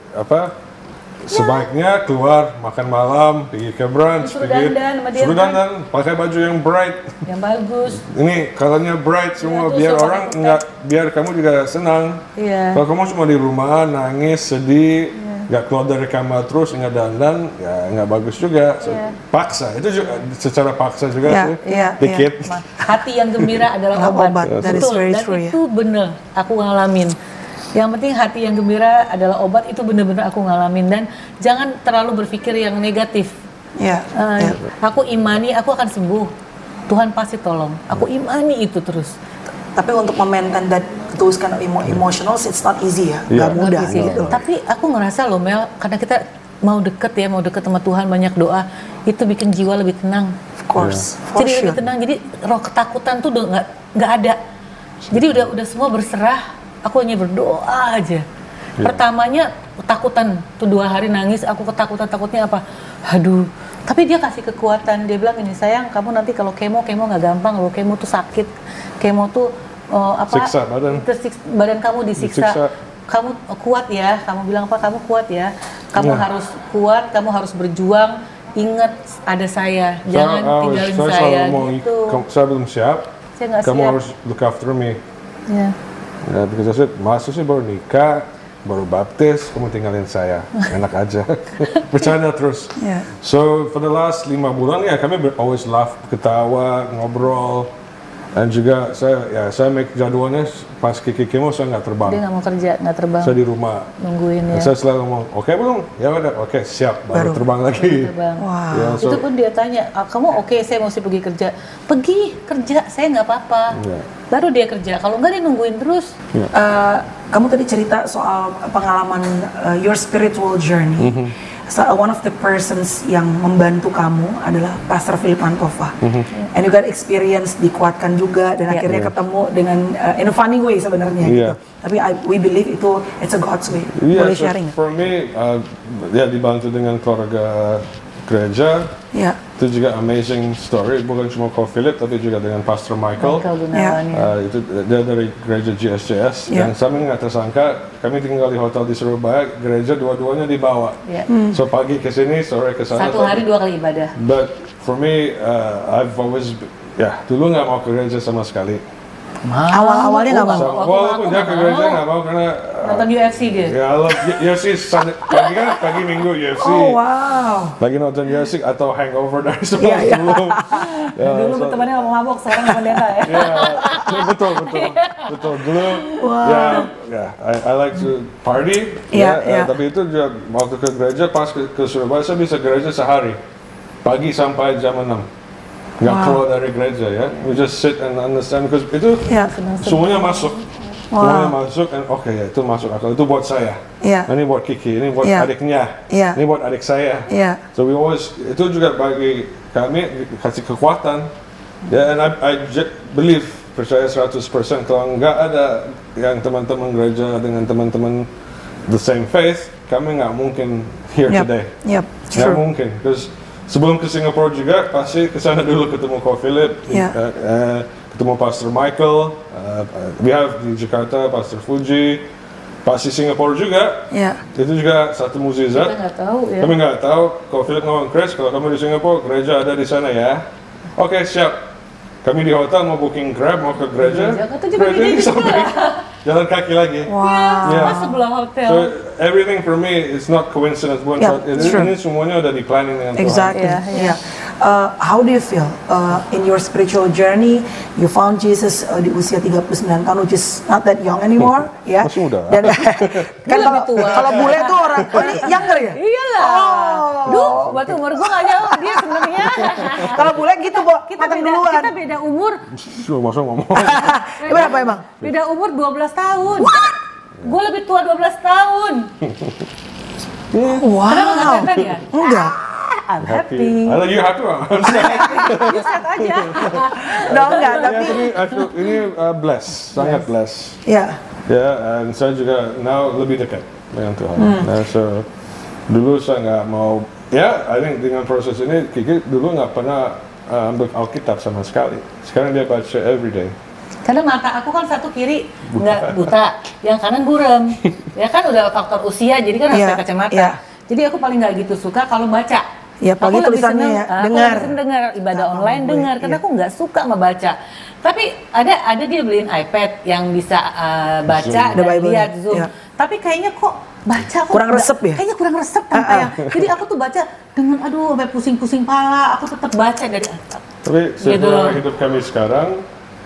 [SPEAKER 2] sebaiknya keluar makan malam, pergi ke brunch,
[SPEAKER 3] suruh dandan,
[SPEAKER 2] pakai baju yang bright,
[SPEAKER 3] yang bagus.
[SPEAKER 2] Ini colornya bright semua, biar orang biar kamu juga senang. Kalau kamu cuma di rumah nangis, sedih, nggak keluar dari kamar terus nggak dandan, ya nggak bagus juga. Paksa, itu juga secara paksa juga sih, dikit.
[SPEAKER 3] Hati yang gembira adalah obat. Betul, dan itu bener, aku ngalamin. Yang penting hati yang gembira adalah obat, itu bener-bener aku ngalamin. Dan jangan terlalu berpikir yang negatif. Aku imani aku akan sembuh. Tuhan pasti tolong. Aku imani itu terus.
[SPEAKER 1] Tapi untuk memaintain that those kind of emotional, it's not easy ya, nggak mudah gitu.
[SPEAKER 3] Tapi aku ngerasa loh Mel, karena kita mau deket sama Tuhan, banyak doa, itu bikin jiwa lebih tenang.
[SPEAKER 1] Of course.
[SPEAKER 3] Jadi lebih tenang, jadi roh ketakutan tuh udah nggak ada. Jadi udah semua berserah, aku hanya berdoa aja. Pertamanya ketakutan, tuh 2 hari nangis, aku takutnya apa? Aduh. Tapi dia kasih kekuatan, dia bilang ini, sayang kamu nanti kalau kemo nggak gampang loh, kemo tuh sakit, kemo tuh
[SPEAKER 2] siksa badan.
[SPEAKER 3] Badan kamu disiksa. Kamu kuat ya, kamu bilang apa? Kamu kuat ya, kamu harus kuat, kamu harus berjuang. Ingat ada saya, jangan tinggalin saya. Gitu.
[SPEAKER 2] Saya belum siap. Kamu harus look after me.
[SPEAKER 3] Yeah.
[SPEAKER 2] Because I said, masa sih baru nikah, baru baptis, kamu tinggalin saya, enak aja. Bercanda terus.
[SPEAKER 1] Yeah.
[SPEAKER 2] So for the last 5 bulan ya kami always laugh, ketawa, ngobrol. Dan juga saya make jadwalnya pas Kiki kemo saya nggak terbang.
[SPEAKER 3] Dia nggak mau kerja, nggak terbang.
[SPEAKER 2] Saya di rumah.
[SPEAKER 3] Nungguin ya.
[SPEAKER 2] Saya selalu ngomong, oke belum? Ya udah, oke siap, baru terbang lagi.
[SPEAKER 1] Wow.
[SPEAKER 2] Ya,
[SPEAKER 3] Itu pun dia tanya, kamu oke, saya mesti pergi kerja. Pergi kerja, saya nggak apa-apa. Baru dia kerja. Kalau nggak dia nungguin terus.
[SPEAKER 1] Kamu tadi cerita soal pengalaman your spiritual journey. So, one of the persons yang membantu kamu adalah Pastor Philip Mantova. And you got experience, dikuatkan juga dan akhirnya ketemu dengan in a funny way sebenarnya gitu. Tapi we believe it's a God's way. Boleh sharing?
[SPEAKER 2] For me, dibantu dengan keluarga gereja. Itu juga amazing story, bukan cuma Ko Philip tapi juga dengan Pastor Michael
[SPEAKER 3] Gunawan,
[SPEAKER 2] itu dia dari gereja GSJS dan kami nggak tersangka, kami tinggal di hotel di Surabaya, gereja dua-duanya dibawa. So pagi ke sini, sore ke sana.
[SPEAKER 3] 1 hari 2 kali ibadah.
[SPEAKER 2] But for me, I've always dulu nggak mau ke gereja sama sekali.
[SPEAKER 1] Awal-awalnya nggak mau.
[SPEAKER 2] Walaupun dia ke gereja nggak mau karena
[SPEAKER 3] nonton UFC dia.
[SPEAKER 2] I love UFC. Pagi minggu UFC.
[SPEAKER 1] Oh wow.
[SPEAKER 2] Lagi nonton UFC atau hangover dari sebelum.
[SPEAKER 3] Dulu bertemannya mabok, sekarang pendeta ya.
[SPEAKER 2] Betul. Dulu, I like to party. Tapi itu juga waktu ke gereja pas ke Surabaya saya bisa gereja sehari, pagi sampai jam 6. Nggak keluar dari gereja ya, we just sit and understand because itu semuanya masuk, semuanya masuk and itu masuk akal, itu buat saya, ini buat Kiki, ini buat adiknya, ini buat adik saya, so we always itu juga bagi kami kasih kekuatan, and I believe percaya 100% kalau nggak ada yang teman-teman gereja dengan teman-teman the same faith, kami nggak mungkin here today, nggak mungkin, because sebelum ke Singapura juga pasti ke sana dulu ketemu Ko Philip, ketemu Pastor Michael, we have di Jakarta Pastor Fuji, pasti Singapura juga, itu juga satu mukjizat.
[SPEAKER 3] Kita nggak tahu ya.
[SPEAKER 2] Kami nggak tahu. Ko Philip ngomong, Chris, kalau kamu di Singapura, gereja ada di sana ya. Oke, siap. Kami di hotel mau booking Grab, mau ke gereja ini sampai jalan kaki lagi.
[SPEAKER 3] Sebelah hotel.
[SPEAKER 2] So everything for me is not coincidence. Ini semuanya udah di planning dengan Tuhan.
[SPEAKER 1] Exactly. How do you feel in your spiritual journey? You found Jesus di usia 39 tahun, which is not that young anymore,
[SPEAKER 2] Masih muda.
[SPEAKER 1] Dan kan kalau bule tuh orang, ini younger ya?
[SPEAKER 3] Iyalah. Duh, buat umur gue nggak jauh dia sebenarnya.
[SPEAKER 1] Kalau bule gitu,
[SPEAKER 3] kita beda umur.
[SPEAKER 2] Masa ngomong?
[SPEAKER 1] Berapa emang?
[SPEAKER 3] Beda umur 12 tahun. Gue lebih tua 12 tahun.
[SPEAKER 1] Wow.
[SPEAKER 3] Kenapa nggak keren ya?
[SPEAKER 1] Enggak.
[SPEAKER 3] I'm happy.
[SPEAKER 2] You happy bang?
[SPEAKER 3] You set aja.
[SPEAKER 1] Enggak, tapi
[SPEAKER 2] ini bless, sangat bless. Dan saya juga now lebih dekat dengan Tuhan. So dulu saya nggak mau. I think dengan proses ini Kiki dulu nggak pernah ambil Alkitab sama sekali. Sekarang dia baca everyday.
[SPEAKER 3] Karena mata aku kan satu kiri nggak buta, yang kanan buram. Ya kan udah faktor usia, jadi kan harus pakai kacamata. Jadi aku paling nggak gitu suka kalau baca.
[SPEAKER 1] Apalagi tulisannya
[SPEAKER 3] dengar ibadah online dengar, karena aku nggak suka membaca. Tapi ada dia beliin iPad yang bisa baca dan lihat Zoom. Tapi kayaknya kok baca
[SPEAKER 1] kurang resep ya?
[SPEAKER 3] Kayaknya kurang resep tanpa yang. Jadi aku tuh baca dengan sampai pusing-pusing pala, aku tetap baca dari iPad.
[SPEAKER 2] Tapi setelah hidup kami sekarang,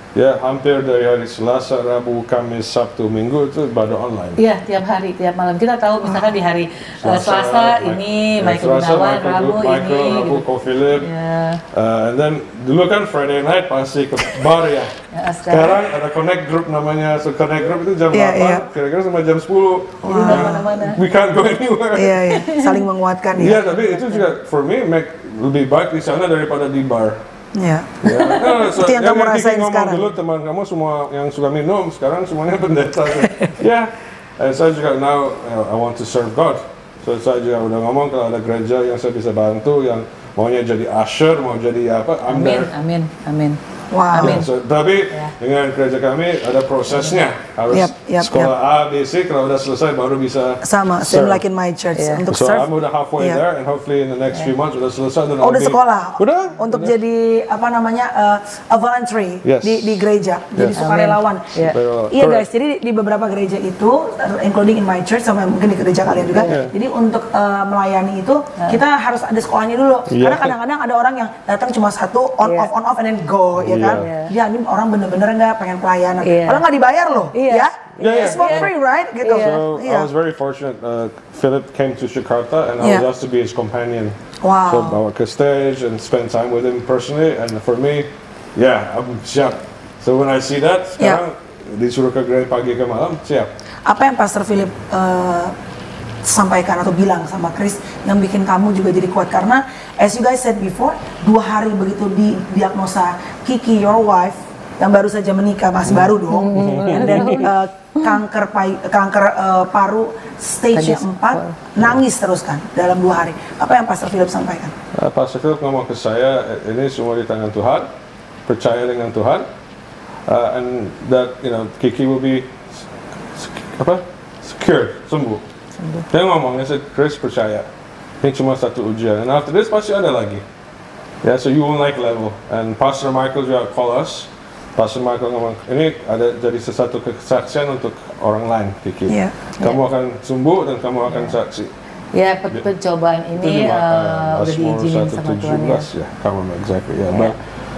[SPEAKER 2] Ya, hampir dari hari Selasa, Rabu, Kamis, Sabtu, Minggu itu ibadah online.
[SPEAKER 3] Iya, tiap hari, tiap malam. Kita tahu misalkan di hari Selasa ini Michael Gunawan, Rabu ini.
[SPEAKER 2] Rabu, Ko Philip. And then dulu kan Friday night pasti ke bar ya. Sekarang ada connect group namanya. So connect group itu jam 8, kira-kira sampai jam 10.
[SPEAKER 3] Jadi mana-mana.
[SPEAKER 2] We can't go anywhere.
[SPEAKER 1] Iya, saling menguatkan ya.
[SPEAKER 2] Iya, tapi itu juga for me lebih baik di sana daripada di bar.
[SPEAKER 1] Ya.
[SPEAKER 2] So,
[SPEAKER 1] itu yang kamu rasain sekarang.
[SPEAKER 2] Dulu teman kamu semua yang suka minum, sekarang semuanya pendeta. Ya, saya juga now I want to serve God. So saya juga udah ngomong kalau ada gereja yang saya bisa bantu, yang maunya jadi usher, mau jadi apa, I'm there.
[SPEAKER 3] Amin.
[SPEAKER 1] Wow.
[SPEAKER 3] Amin.
[SPEAKER 2] So, tapi dengan gereja kami ada prosesnya, harus sekolah A, B, C, kalau udah selesai baru bisa
[SPEAKER 1] sama, same like in my church. Untuk
[SPEAKER 2] so
[SPEAKER 1] serve.
[SPEAKER 2] I'm udah halfway there, and hopefully in the next few months udah selesai. Dan
[SPEAKER 1] udah sekolah.
[SPEAKER 2] Udah.
[SPEAKER 1] Untuk jadi apa namanya a voluntary di gereja, jadi sukarelawan. Iya guys, jadi di beberapa gereja itu, including in my church sama mungkin di gereja kalian juga. Jadi untuk melayani itu kita harus ada sekolahnya dulu. Karena kadang-kadang ada orang yang datang cuma satu on off and then go, ya kan? Ya ini orang bener-bener nggak pengen pelayanan. Padahal nggak dibayar loh, ya? It's for free, right? Gitu.
[SPEAKER 2] So I was very fortunate. Philip came to Jakarta, and I was asked to be his companion.
[SPEAKER 1] Wow.
[SPEAKER 2] So bawa ke stage and spend time with him personally. And for me, I'm siap. So when I see that, sekarang disuruh ke gereja pagi ke malam, siap.
[SPEAKER 1] Apa yang Pastor Philip sampaikan atau bilang sama Chris yang bikin kamu juga jadi kuat? Karena as you guys said before, 2 hari begitu didiagnosa Kiki, your wife yang baru saja menikah, masih baru dong, and then kanker paru stage 4, nangis terus kan dalam 2 hari. Apa yang Pastor Philip sampaikan?
[SPEAKER 2] Pastor Philip ngomong ke saya, ini semua di tangan Tuhan, percaya dengan Tuhan, and that Kiki will be secured, sembuh. Dia ngomong, dia Chris percaya, ini cuma satu ujian, and after this pasti ada lagi. So you will naik level. And Pastor Michael juga call us. Pastor Michael ngomong, ini ada jadi sesuatu kesaksian untuk orang lain, Kiki. Kamu akan sembuh dan kamu akan saksi.
[SPEAKER 3] Ya, pencobaan ini udah diizinin sama Tuhan ya.
[SPEAKER 2] Come on, exactly. But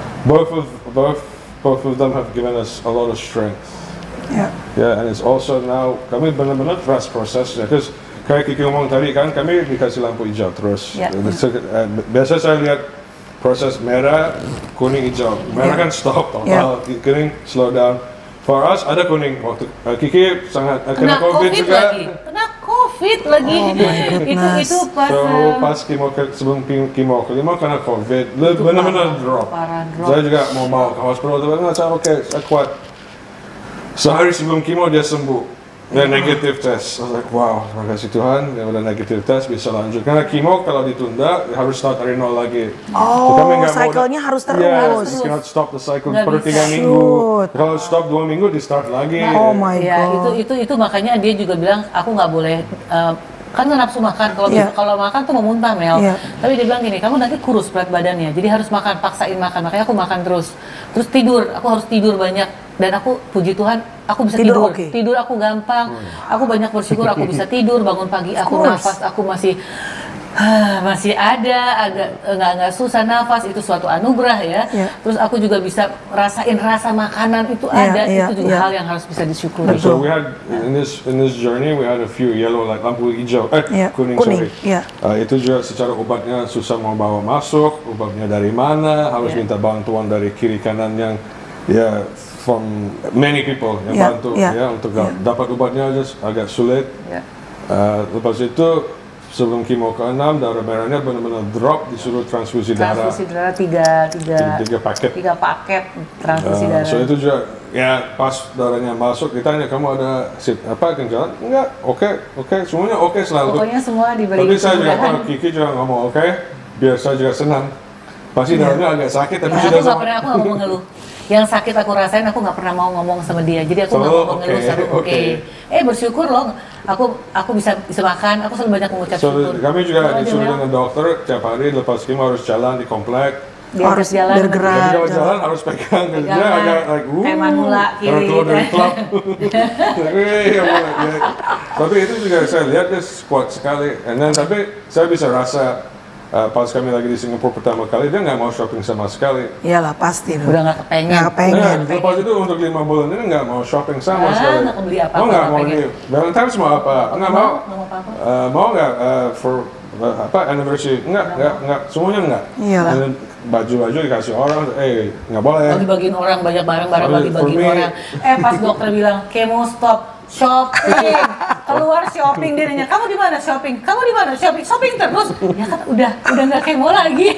[SPEAKER 2] both of them have given us a lot of strength. And it's also now kami benar-benar trust prosesnya. Because kayak Kiki ngomong tadi kan, kami dikasih lampu hijau terus. Biasa saya lihat proses merah, kuning, hijau. Merah kan stop total, kuning slow down. For us ada kuning. Waktu Kiki sangat kena COVID juga.
[SPEAKER 3] Kena COVID lagi. Itu pas
[SPEAKER 2] sebelum kemo kelima kena COVID. Benar-benar drop. Saya juga mau ke hospital, tapi saya saya kuat. Sehari sebelum kemo dia sembuh. Dan negative test. I was like, wow, terima kasih Tuhan, dia udah negative test, bisa lanjut. Karena kemo kalau ditunda, harus start dari nol lagi.
[SPEAKER 1] Cycle-nya harus terus.
[SPEAKER 2] You cannot stop the cycle per 3 minggu. Kalau stop 2 minggu, di start lagi.
[SPEAKER 1] Oh my God.
[SPEAKER 3] Itu makanya dia juga bilang, aku nggak boleh, kan nggak nafsu makan, kalau makan tuh mau muntah, Mel. Tapi dia bilang gini, kamu nanti kurus berat badannya, jadi harus makan, paksain makan. Makanya aku makan terus tidur, aku harus tidur banyak. Dan aku, puji Tuhan, aku bisa tidur. Tidur aku gampang, aku banyak bersyukur, aku bisa tidur, bangun pagi, aku nafas, aku masih ada, agak nggak susah nafas, itu suatu anugerah ya. Terus aku juga bisa rasain rasa makanan itu ada, itu juga hal yang harus bisa disyukuri.
[SPEAKER 2] So we had in this journey we had a few yellow like lampu hijau, kuning. Itu juga secara obatnya susah mau bawa masuk, obatnya dari mana, harus minta bantuan dari kiri kanan yang from many people yang bantu untuk dapat obatnya aja agak sulit. Lepas itu sebelum kemo ke-6 darah merahnya benar-benar drop, disuruh transfusi darah.
[SPEAKER 3] Transfusi darah 3 paket transfusi darah.
[SPEAKER 2] So itu juga pas darahnya masuk ditanya kamu ada gejala? Enggak, oke, semuanya oke selalu.
[SPEAKER 3] Pokoknya semua diberi.
[SPEAKER 2] Tapi saya juga Kiki juga ngomong oke, biar saya juga senang. Pasti darahnya agak sakit tapi sudah
[SPEAKER 3] aku nggak mau mengeluh. Yang sakit aku rasain, aku nggak pernah mau ngomong sama dia, jadi aku nggak mau mengeluh, selalu bersyukur loh, aku bisa makan, aku selalu banyak mengucap syukur.
[SPEAKER 2] Kami juga disuruh dengan dokter tiap hari lepas kemo harus jalan di komplek,
[SPEAKER 3] harus jalan
[SPEAKER 1] bergerak,
[SPEAKER 2] jadi kalau jalan harus pegang, dia agak
[SPEAKER 3] kayak manula kiri,
[SPEAKER 2] keluar dari klub. Tapi itu juga saya lihat dia kuat sekali, tapi saya bisa rasa pas kami lagi di Singapura pertama kali, dia nggak mau shopping sama sekali.
[SPEAKER 1] Iyalah pasti.
[SPEAKER 3] Udah nggak kepengen.
[SPEAKER 1] Nggak kepengen.
[SPEAKER 2] Lepas itu untuk 5 bulan ini nggak mau shopping sama sekali.
[SPEAKER 3] Nggak beli apa-apa.
[SPEAKER 2] Oh nggak mau
[SPEAKER 3] pengen.
[SPEAKER 2] nih. Valentine's mau apa? Nggak mau.
[SPEAKER 3] apa-apa.
[SPEAKER 2] Mau nggak for apa anniversary? Nggak. Semuanya nggak.
[SPEAKER 1] Iyalah.
[SPEAKER 2] Dan baju-baju dikasih orang, nggak boleh.
[SPEAKER 3] Bagi-bagiin orang, banyak barang-barang
[SPEAKER 2] For
[SPEAKER 3] bagi-bagiin
[SPEAKER 2] me-
[SPEAKER 3] orang. Pas dokter bilang, kemo stop shopping, keluar shopping, dia nanya, kamu di mana shopping? Kamu di mana shopping? Shopping terus, ya kan udah nggak kemo lagi.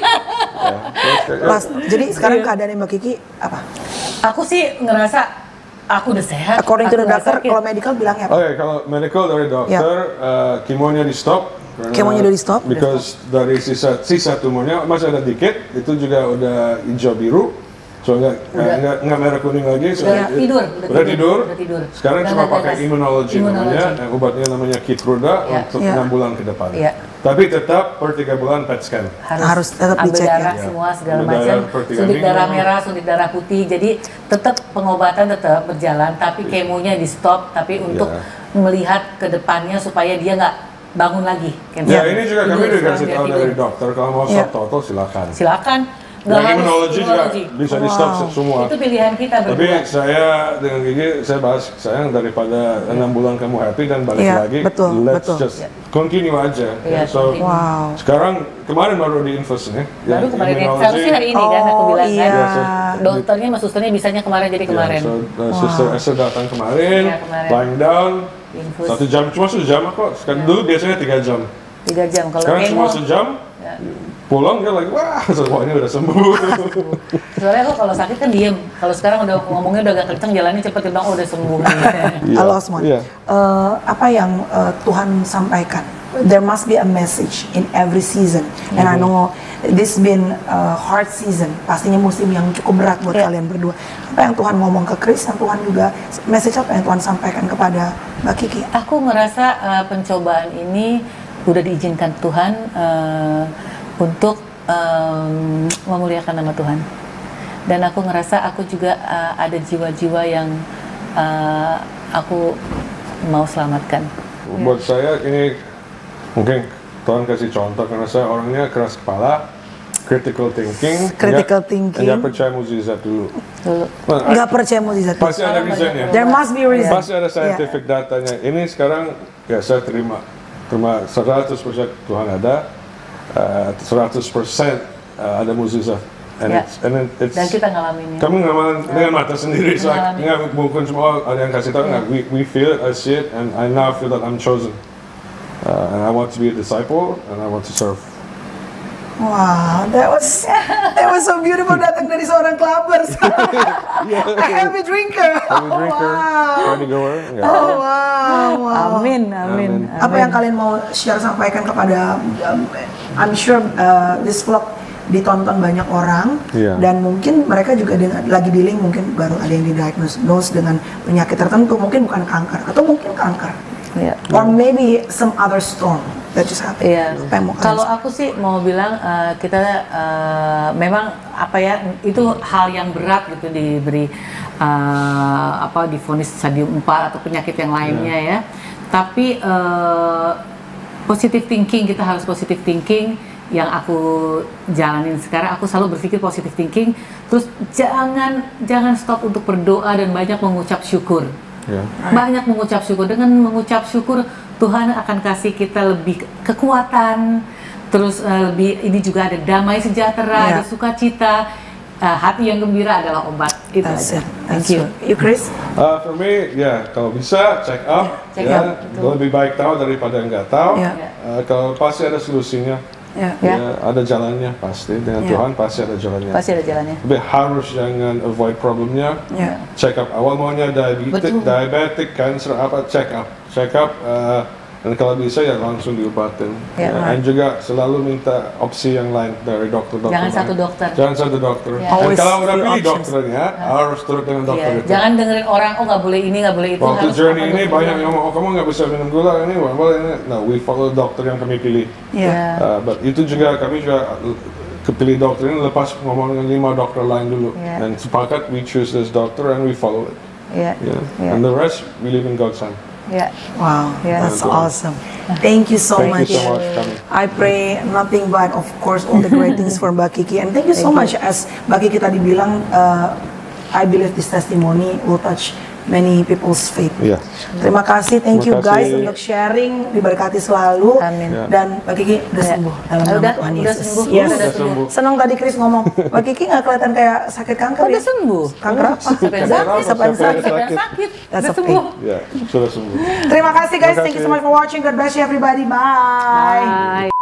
[SPEAKER 1] Pas, jadi sekarang keadaan Mbak Kiki apa?
[SPEAKER 3] Aku sih ngerasa aku udah sehat.
[SPEAKER 1] According to
[SPEAKER 3] aku
[SPEAKER 1] the
[SPEAKER 3] nggak
[SPEAKER 1] doctor,
[SPEAKER 3] sakit.
[SPEAKER 1] kalau medical bilangnya apa?
[SPEAKER 2] Oke, kalau medical dari dokter, kemonya di stop.
[SPEAKER 1] Kemonya udah di stop?
[SPEAKER 2] Because dari sisa tumornya masih ada dikit, itu juga udah hijau biru. So nggak merah kuning lagi. So,
[SPEAKER 3] Udah tidur.
[SPEAKER 2] Sekarang
[SPEAKER 3] Udah
[SPEAKER 2] cuma
[SPEAKER 3] nggak
[SPEAKER 2] pakai
[SPEAKER 3] tetes.
[SPEAKER 2] immunology namanya, obatnya namanya Keytruda untuk 6 bulan ke depan.
[SPEAKER 3] Ya.
[SPEAKER 2] Tapi tetap per 3 bulan PET scan.
[SPEAKER 1] Harus tetap
[SPEAKER 3] ambil
[SPEAKER 1] dicek,
[SPEAKER 3] darah
[SPEAKER 1] ya.
[SPEAKER 3] semua segala
[SPEAKER 2] Ambil
[SPEAKER 3] macam,
[SPEAKER 2] darah per 3
[SPEAKER 3] suntik
[SPEAKER 2] minggu.
[SPEAKER 3] darah merah, suntik darah putih. Jadi tetap pengobatan tetap berjalan, tapi kemonya di stop. Tapi untuk melihat ke depannya supaya dia nggak bangun lagi.
[SPEAKER 2] Ya ini juga kami
[SPEAKER 3] Tidur,
[SPEAKER 2] dikasih
[SPEAKER 3] sekarang
[SPEAKER 2] tahu
[SPEAKER 3] dia
[SPEAKER 2] dari
[SPEAKER 3] tidur.
[SPEAKER 2] dokter kalau mau stop total silakan.
[SPEAKER 3] Silakan.
[SPEAKER 2] Yang
[SPEAKER 3] harus
[SPEAKER 2] immunology juga
[SPEAKER 3] immunology.
[SPEAKER 2] bisa di stop semua.
[SPEAKER 3] Itu pilihan kita
[SPEAKER 2] Tapi
[SPEAKER 3] berdua.
[SPEAKER 2] saya dengan Gigi, saya bahas sayang daripada 6 bulan kamu happy dan balik
[SPEAKER 1] Iya,
[SPEAKER 2] lagi,
[SPEAKER 1] betul,
[SPEAKER 2] let's
[SPEAKER 1] betul.
[SPEAKER 2] just continue aja.
[SPEAKER 3] Iya,
[SPEAKER 2] So
[SPEAKER 3] continue.
[SPEAKER 1] Wow.
[SPEAKER 2] sekarang kemarin baru diinfus nih.
[SPEAKER 3] Baru kemarin ya, seharusnya hari ini kan aku
[SPEAKER 1] Oh,
[SPEAKER 3] bilang
[SPEAKER 1] iya.
[SPEAKER 3] kan. Dokternya sama susternya bisanya kemarin jadi kemarin.
[SPEAKER 2] So Sister Esther datang kemarin,
[SPEAKER 3] Iya, kemarin.
[SPEAKER 2] lying down,
[SPEAKER 3] Infus
[SPEAKER 2] 1 jam, cuma 1 jam kok. Sekarang dulu biasanya 3 jam.
[SPEAKER 3] 3 jam. Kalau
[SPEAKER 2] Sekarang
[SPEAKER 3] kemo,
[SPEAKER 2] cuma 1 jam.
[SPEAKER 3] ya.
[SPEAKER 2] Pulang dia lagi, wah semuanya udah sembuh.
[SPEAKER 3] Soalnya aku kalau sakit kan diem. Kalau sekarang udah ngomongnya udah agak kenceng, jalannya cepet, dia bilang, oh udah sembuh nih.
[SPEAKER 2] Iya.
[SPEAKER 1] Halo Osmond,
[SPEAKER 2] Iya.
[SPEAKER 1] apa yang Tuhan sampaikan? There must be a message in every season, and I know this been a hard season. Pastinya musim yang cukup berat buat kalian berdua. Apa yang Tuhan ngomong ke Chris, yang Tuhan juga message apa yang Tuhan sampaikan kepada Mbak Kiki?
[SPEAKER 3] Aku ngerasa pencobaan ini udah diizinkan Tuhan untuk memuliakan nama Tuhan. Dan aku ngerasa aku juga ada jiwa-jiwa yang aku mau selamatkan.
[SPEAKER 2] Buat saya ini mungkin Tuhan kasih contoh karena saya orangnya keras kepala, critical thinking, nggak percaya mukjizat dulu.
[SPEAKER 1] Nggak percaya mukjizat.
[SPEAKER 2] Pasti ada reasonnya.
[SPEAKER 1] There must be a reason.
[SPEAKER 2] Pasti ada scientific datanya. Ini sekarang ya saya terima 100% Tuhan ada, 100% ada mukjizat. And
[SPEAKER 3] Dan kita ngalaminnya.
[SPEAKER 2] Kami ngalamin dengan mata sendiri. So nggak bukan semua ada yang kasih tahu. Nggak, we feel it, I see it, and I now feel that I'm chosen. And I want to be a disciple, and I want to serve.
[SPEAKER 1] Wow, that was so beautiful datang dari seorang clubbers. A heavy drinker.
[SPEAKER 2] Heavy drinker,
[SPEAKER 1] Wow.
[SPEAKER 2] party goer. Yeah.
[SPEAKER 1] Oh wow.
[SPEAKER 3] Amin.
[SPEAKER 1] Apa yang kalian mau share sampaikan kepada I'm sure this vlog ditonton banyak orang dan mungkin mereka juga lagi dealing, mungkin baru ada yang didiagnose dengan penyakit tertentu, mungkin bukan kanker atau mungkin kanker. Or maybe some other storm that just happened. Apa yang mau kalian
[SPEAKER 3] Kalau aku sih mau bilang kita memang apa ya, itu hal yang berat gitu diberi divonis stadium 4 atau penyakit yang lainnya ya. Tapi positive thinking, kita harus positive thinking. Yang aku jalanin sekarang, aku selalu berpikir positive thinking. Terus jangan stop untuk berdoa dan banyak mengucap syukur. Banyak mengucap syukur. Dengan mengucap syukur, Tuhan akan kasih kita lebih kekuatan. Terus lebih, ini juga ada damai sejahtera, ada sukacita. Hati yang gembira adalah obat. Itu aja. Thank you.
[SPEAKER 1] You Chris?
[SPEAKER 2] For me, kalau bisa check up. Lebih baik tahu daripada nggak tahu. Kalau pasti ada solusinya. Ada jalannya pasti, dengan Tuhan pasti ada jalannya.
[SPEAKER 3] Pasti ada jalannya.
[SPEAKER 2] Tapi harus jangan avoid problemnya. Check up awal maunya diabetik, cancer apa, check up. Dan kalau bisa ya langsung diobatin. Dan juga selalu minta opsi yang lain dari dokter-dokter.
[SPEAKER 3] Jangan satu dokter.
[SPEAKER 2] Jangan satu dokter. Dan kalau udah pilih dokternya, harus turut dengan dokter itu.
[SPEAKER 3] Jangan dengerin orang, oh nggak boleh ini, nggak boleh itu.
[SPEAKER 2] Waktu
[SPEAKER 3] harus
[SPEAKER 2] journey ini banyak yang ngomong, oh kamu nggak bisa minum gula ini, boleh ini. No, we follow dokter yang kami pilih. But itu juga kami juga kepilih dokter ini lepas ngomong dengan 5 dokter lain dulu. Dan sepakat we choose this doctor and we follow it. And the rest we live in God's hand.
[SPEAKER 1] Wow, that's awesome. Thank you so much.
[SPEAKER 2] Thank you so much, Kami.
[SPEAKER 1] I pray nothing but, of course, all the great things for Mbak Kiki. And thank you so much. As Mbak Kiki tadi bilang, I believe this testimony will touch many people's faith.
[SPEAKER 2] Iya.
[SPEAKER 1] Terima kasih, thank you
[SPEAKER 2] Terima
[SPEAKER 1] guys
[SPEAKER 2] kasih.
[SPEAKER 1] untuk sharing, diberkati selalu.
[SPEAKER 3] Amin.
[SPEAKER 2] Ya.
[SPEAKER 1] Dan Mbak Kiki udah sembuh dalam nama Tuhan
[SPEAKER 3] udah
[SPEAKER 1] Yesus.
[SPEAKER 3] sembuh.
[SPEAKER 1] Yes.
[SPEAKER 3] Udah sembuh.
[SPEAKER 1] Senang tadi Chris ngomong, Mbak Kiki nggak kelihatan kayak sakit kanker
[SPEAKER 3] Udah
[SPEAKER 1] ya?
[SPEAKER 3] sembuh.
[SPEAKER 1] Kanker apa?
[SPEAKER 3] Siapa yang sakit?
[SPEAKER 1] Siapa yang sakit?
[SPEAKER 3] Siapa yang sakit?
[SPEAKER 1] That's
[SPEAKER 3] Udah
[SPEAKER 1] okay.
[SPEAKER 3] sembuh.
[SPEAKER 2] Ya, sudah sembuh.
[SPEAKER 1] Terima kasih guys,
[SPEAKER 2] Terima
[SPEAKER 1] thank you so
[SPEAKER 2] kasih.
[SPEAKER 1] much for watching. God bless you everybody. Bye.
[SPEAKER 3] Bye.